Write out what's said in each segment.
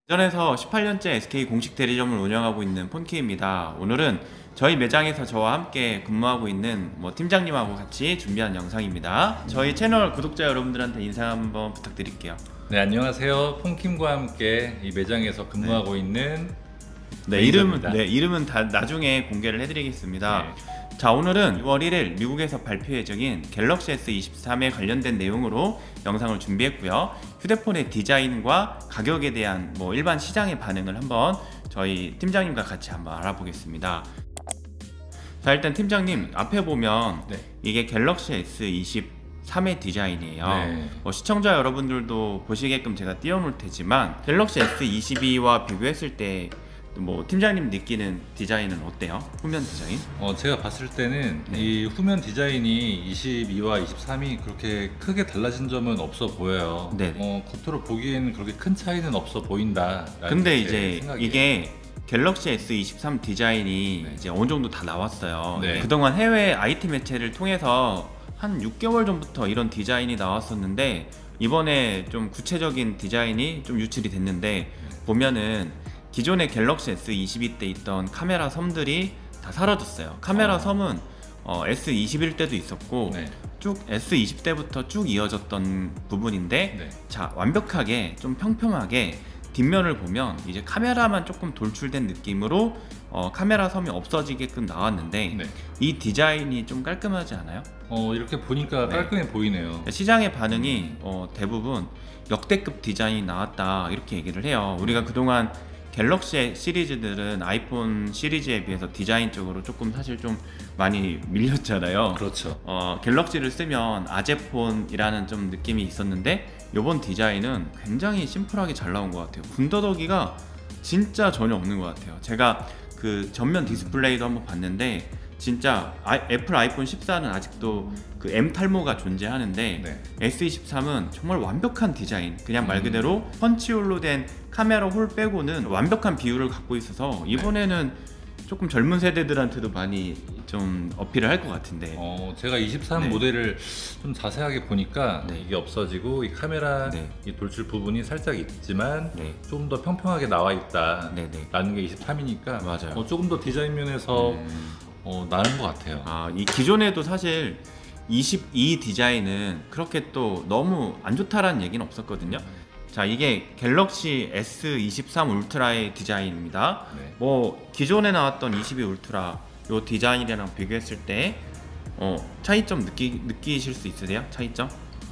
전에서 18년째 SK 공식 대리점을 운영하고 있는 폰키입니다. 오늘은 저희 매장에서 저와 함께 근무하고 있는 팀장님하고 같이 준비한 영상입니다. 저희 채널 구독자 여러분들한테 인사 한번 부탁드릴게요. 네, 안녕하세요. 폰킴과 함께 이 매장에서 근무하고 있는 이름은 다 나중에 공개를 해드리겠습니다. 네. 자, 오늘은 6월 1일 미국에서 발표 예정인 갤럭시 S23에 관련된 내용으로 영상을 준비했고요. 휴대폰의 디자인과 가격에 대한 일반 시장의 반응을 한번 저희 팀장님과 같이 한번 알아보겠습니다. 자, 일단 팀장님 앞에 보면 이게 갤럭시 S23의 디자인이에요. 시청자 여러분들도 보시게끔 제가 띄워놓을 테지만 갤럭시 S22와 비교했을 때 팀장님 느끼는 디자인은 어때요? 후면 디자인? 제가 봤을 때는 이 후면 디자인이 22와 23이 그렇게 크게 달라진 점은 없어 보여요. 겉으로 보기에는 그렇게 큰 차이는 없어 보인다. 근데 이제 생각이에요. 이게 갤럭시 S23 디자인이 이제 어느 정도 다 나왔어요. 그동안 해외 IT 매체를 통해서 한 6개월 전부터 이런 디자인이 나왔었는데 이번에 좀 구체적인 디자인이 좀 유출이 됐는데 보면은 기존의 갤럭시 S22 때 있던 카메라 섬들이 다 사라졌어요. 카메라 섬은 S21 때도 있었고 쭉 S20 때부터 쭉 이어졌던 부분인데 자, 완벽하게 좀 평평하게 뒷면을 보면 이제 카메라만 조금 돌출된 느낌으로 카메라 섬이 없어지게끔 나왔는데 이 디자인이 좀 깔끔하지 않아요? 이렇게 보니까 깔끔해 보이네요. 시장의 반응이 대부분 역대급 디자인이 나왔다 이렇게 얘기를 해요. 우리가 그동안 갤럭시 시리즈들은 아이폰 시리즈에 비해서 디자인적으로 조금 사실 좀 많이 밀렸잖아요. 그렇죠. 갤럭시를 쓰면 아재폰이라는 좀 느낌이 있었는데 이번 디자인은 굉장히 심플하게 잘 나온 것 같아요. 군더더기가 진짜 전혀 없는 것 같아요. 제가 그 전면 디스플레이도 한번 봤는데 진짜 애플 아이폰 14는 아직도 그 M 탈모가 존재하는데 S23은 정말 완벽한 디자인, 그냥 말 그대로 펀치홀로 된 카메라 홀 빼고는 완벽한 비율을 갖고 있어서 이번에는 조금 젊은 세대들한테도 많이 좀 어필을 할 것 같은데 제가 23 모델을 좀 자세하게 보니까 이게 없어지고 이 카메라 이 돌출 부분이 살짝 있지만 좀 더 평평하게 나와 있다 라는 게 23이니까 맞아요. 조금 더 디자인 면에서 나은 것 같아요. 이 기존에도 사실 22 디자인은 그렇게 또 너무 안 좋다라는 얘기는 없었거든요. 자, 이게 갤럭시 S23 울트라의 디자인입니다. 기존에 나왔던 22 울트라 요 디자인이랑 비교했을 때 차이점 느끼실 수 있으세요? 차이점?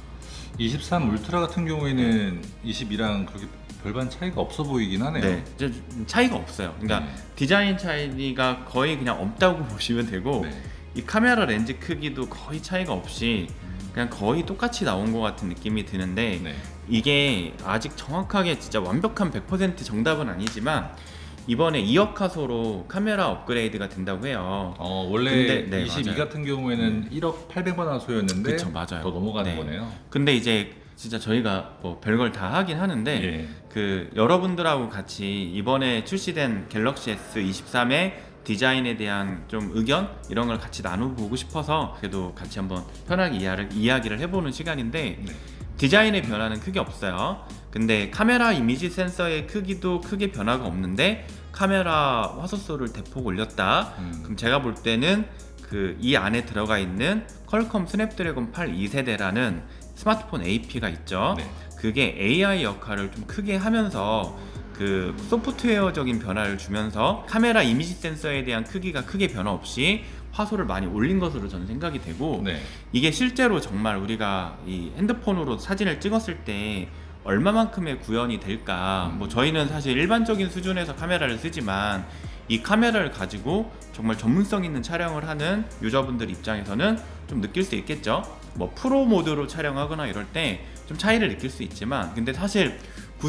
23 울트라 같은 경우에는 22랑 그렇게 별반 차이가 없어 보이긴 하네요. 차이가 없어요. 그러니까 디자인 차이가 거의 그냥 없다고 보시면 되고 이 카메라 렌즈 크기도 거의 차이가 없이 그냥 거의 똑같이 나온 것 같은 느낌이 드는데 이게 아직 정확하게 진짜 완벽한 100% 정답은 아니지만 이번에 2억 화소로 카메라 업그레이드가 된다고 해요. 원래 22 같은 경우에는 1억 800만 화소였는데 맞아요. 더 넘어가는 거네요. 근데 이제 진짜 저희가 별걸 다 하긴 하는데 그 여러분들하고 같이 이번에 출시된 갤럭시 S23의 디자인에 대한 좀 의견 이런 걸 같이 나눠보고 싶어서 그래도 같이 한번 편하게 이야기를 해보는 시간인데 디자인의 변화는 크게 없어요. 근데 카메라 이미지 센서의 크기도 크게 변화가 없는데 카메라 화소수를 대폭 올렸다. 그럼 제가 볼 때는 이 안에 들어가 있는 퀄컴 스냅드래곤 8 2세대라는 스마트폰 AP가 있죠. 그게 AI 역할을 좀 크게 하면서 그 소프트웨어적인 변화를 주면서 카메라 이미지 센서에 대한 크기가 크게 변화 없이 화소를 많이 올린 것으로 저는 생각이 되고 이게 실제로 정말 우리가 이 핸드폰으로 사진을 찍었을 때 얼마만큼의 구현이 될까 저희는 사실 일반적인 수준에서 카메라를 쓰지만 이 카메라를 가지고 정말 전문성 있는 촬영을 하는 유저분들 입장에서는 좀 느낄 수 있겠죠. 프로 모드로 촬영하거나 이럴 때 좀 차이를 느낄 수 있지만 근데 사실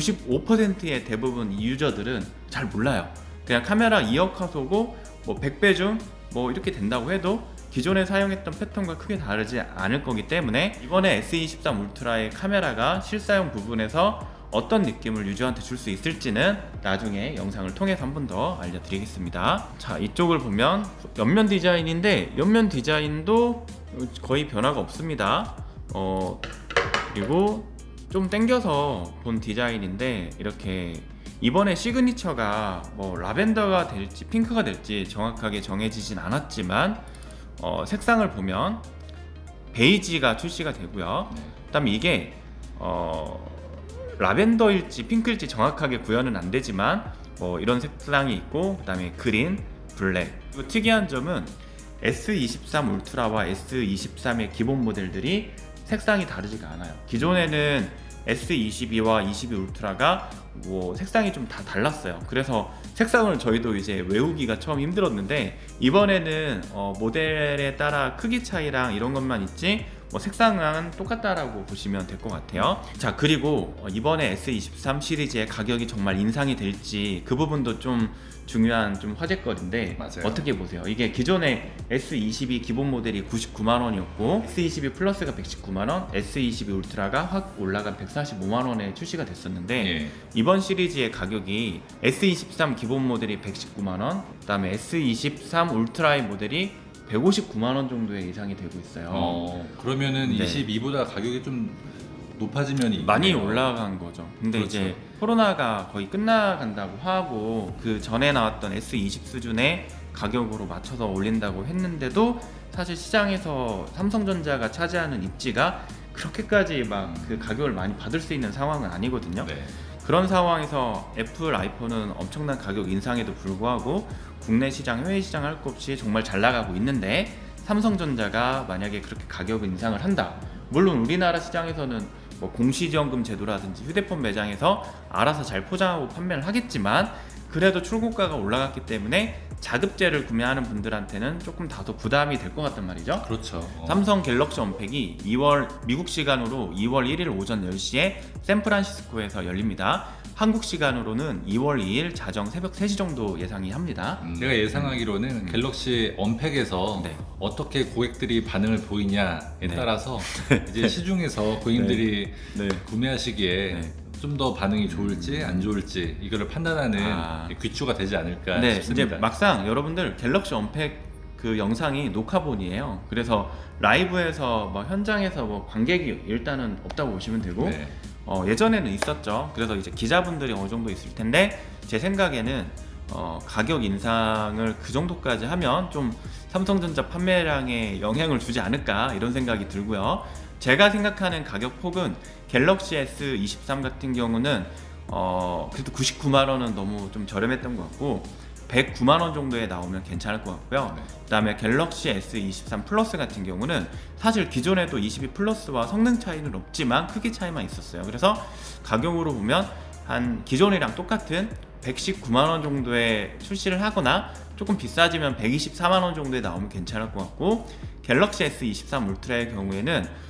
95%의 대부분 유저들은 잘 몰라요. 그냥 카메라 2억 화소고 100배 줌 이렇게 된다고 해도 기존에 사용했던 패턴과 크게 다르지 않을 거기 때문에 이번에 S23 울트라의 카메라가 실사용 부분에서 어떤 느낌을 유저한테 줄 수 있을지는 나중에 영상을 통해서 한 번 더 알려드리겠습니다. 자, 이쪽을 보면 옆면 디자인인데 옆면 디자인도 거의 변화가 없습니다. 그리고 좀 땡겨서 본 디자인인데 이렇게 이번에 시그니처가 뭐 라벤더가 될지 핑크가 될지 정확하게 정해지진 않았지만 색상을 보면 베이지가 출시가 되고요. 그다음에 이게 라벤더일지 핑크일지 정확하게 구현은 안 되지만 이런 색상이 있고, 그다음에 그린, 블랙. 그리고 특이한 점은 S23 울트라와 S23의 기본 모델들이 색상이 다르지가 않아요. 기존에는 S22와 22 울트라가 뭐 색상이 좀 다 달랐어요. 그래서 색상을 저희도 이제 외우기가 처음 힘들었는데, 이번에는 모델에 따라 크기 차이랑 이런 것만 있지 뭐 색상은 똑같다라고 보시면 될 것 같아요. 자, 그리고 이번에 S23 시리즈의 가격이 정말 인상이 될지 그 부분도 좀 중요한 좀 화제거리인데, 맞아요. 어떻게 보세요? 이게 기존에 S22 기본 모델이 99만 원이었고 S22 플러스가 119만 원, S22 울트라가 확 올라간 145만 원에 출시가 됐었는데, 이번 시리즈의 가격이 S23 기본 모델이 119만 원, 그다음에 S23 울트라의 모델이 159만 원 정도의 예상이 되고 있어요. 그러면은 22보다 가격이 좀 높아진 면이 많이 있네요. 올라간 거죠. 근데 그렇죠. 이제 코로나가 거의 끝나간다고 하고 그 전에 나왔던 S20 수준의 가격으로 맞춰서 올린다고 했는데도 사실 시장에서 삼성전자가 차지하는 입지가 그렇게까지 막 그 가격을 많이 받을 수 있는 상황은 아니거든요. 그런 상황에서 애플 아이폰은 엄청난 가격 인상에도 불구하고 국내 시장, 해외 시장 할 것 없이 정말 잘 나가고 있는데, 삼성전자가 만약에 그렇게 가격 인상을 한다. 물론 우리나라 시장에서는 뭐 공시지원금 제도라든지 휴대폰 매장에서 알아서 잘 포장하고 판매를 하겠지만, 그래도 출고가가 올라갔기 때문에 자급제를 구매하는 분들한테는 조금 다소 부담이 될 것 같단 말이죠. 그렇죠. 삼성 갤럭시 언팩이 미국 시간으로 2월 1일 오전 10시에 샌프란시스코에서 열립니다. 한국 시간으로는 2월 2일 자정 새벽 3시 정도 예상이 합니다. 제가 예상하기로는 갤럭시 언팩에서 어떻게 고객들이 반응을 보이냐에 따라서 이제 시중에서 고객님들이 구매하시기에 좀 더 반응이 좋을지 안 좋을지 이거를 판단하는 귀추가 되지 않을까 싶습니다. 이제 막상 여러분들 갤럭시 언팩 그 영상이 녹화본이에요. 그래서 라이브에서 뭐 현장에서 뭐 관객이 일단은 없다고 보시면 되고, 예전에는 있었죠. 그래서 이제 기자분들이 어느 정도 있을 텐데, 제 생각에는 가격 인상을 그 정도까지 하면 좀 삼성전자 판매량에 영향을 주지 않을까 이런 생각이 들고요. 제가 생각하는 가격 폭은 갤럭시 S23 같은 경우는 그래도 99만 원은 너무 좀 저렴했던 것 같고, 109만 원 정도에 나오면 괜찮을 것 같고요. 그 다음에 갤럭시 S23 플러스 같은 경우는 사실 기존에도 22 플러스와 성능 차이는 없지만 크기 차이만 있었어요. 그래서 가격으로 보면 한 기존이랑 똑같은 119만 원 정도에 출시를 하거나 조금 비싸지면 124만 원 정도에 나오면 괜찮을 것 같고, 갤럭시 S23 울트라의 경우에는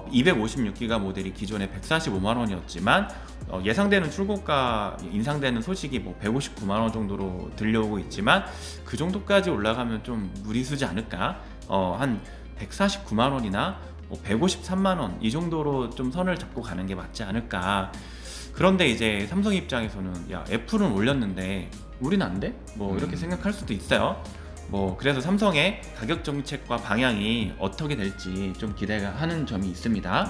256기가 모델이 기존에 145만 원이었지만 예상되는 출고가 인상되는 소식이 뭐 159만 원 정도로 들려오고 있지만, 그 정도까지 올라가면 좀 무리수지 않을까. 한 149만 원이나 153만 원 이 정도로 좀 선을 잡고 가는 게 맞지 않을까. 그런데 이제 삼성 입장에서는 야, 애플은 올렸는데 우리는 안 돼? 뭐 이렇게 생각할 수도 있어요. 뭐 그래서 삼성의 가격 정책과 방향이 어떻게 될지 좀 기대가 하는 점이 있습니다.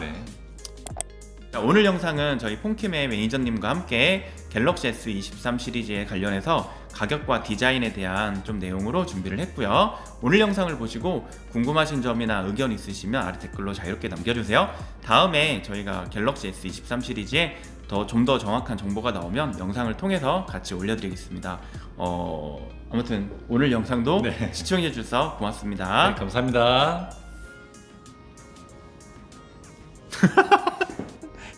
자, 오늘 영상은 저희 폰킴의 매니저님과 함께 갤럭시 S23 시리즈에 관련해서 가격과 디자인에 대한 좀 내용으로 준비를 했고요. 오늘 영상을 보시고 궁금하신 점이나 의견 있으시면 아래 댓글로 자유롭게 남겨주세요. 다음에 저희가 갤럭시 S23 시리즈에 좀 더 정확한 정보가 나오면 영상을 통해서 같이 올려드리겠습니다. 아무튼 오늘 영상도 시청해주셔서 고맙습니다. 감사합니다.